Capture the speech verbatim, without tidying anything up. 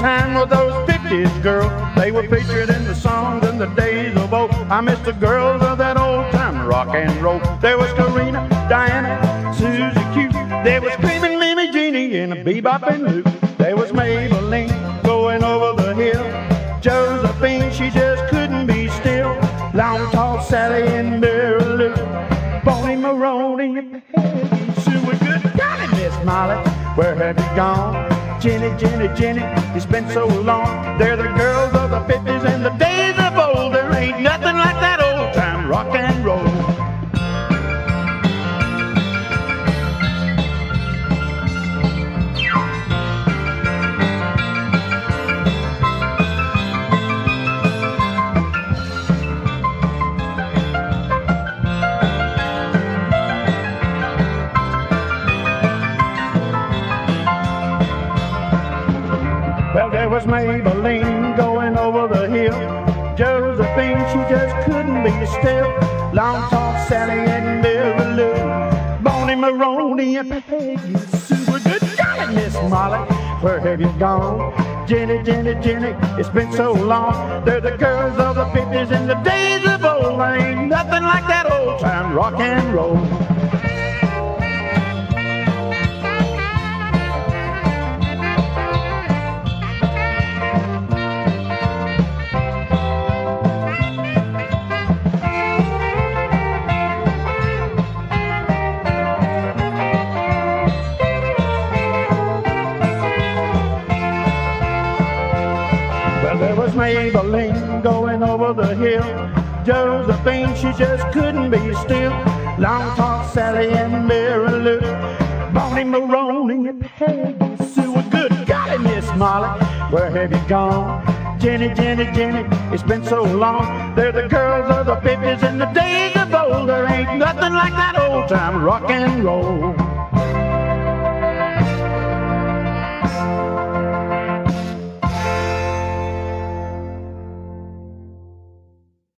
time with those fifties girls. They were featured in the songs in the days of old. I miss the girls of that old time rock and roll. There was Karina, Diana, Susie Q. There was Screaming Mimi Jeannie and a Bebop and Luke. There was Maybelline going over the hill. Josephine, she just couldn't be still. Long Tall Sally and Mary Lou. Bonnie Maroney and Peggy Sue. Well, good golly, Miss Molly, where have you gone? Jenny, Jenny, Jenny, it's been so long. They're the girls of the fifties and the days of old. There ain't nothing like that old time rock and roll. Well, there was Maybelline going over the hill. Josephine, she just couldn't be still. Long Tall Sally and Mary Lou. Bonnie Maroney and Peggy Sue. Well, good golly, Miss Molly, where have you gone? Jenny, Jenny, Jenny, it's been so long. They're the girls of the fifties and the days of old. There ain't nothing like that old time rock and roll. There was Maybelline going over the hill. Josephine, she just couldn't be still. Long Tall Sally and Mary Lou. Bonnie Maroney and Peggy Sue. Well, good golly, Miss Molly, where have you gone? Jenny, Jenny, Jenny, it's been so long. They're the girls of the fifties and the days of old. There ain't nothing like that old time rock and roll.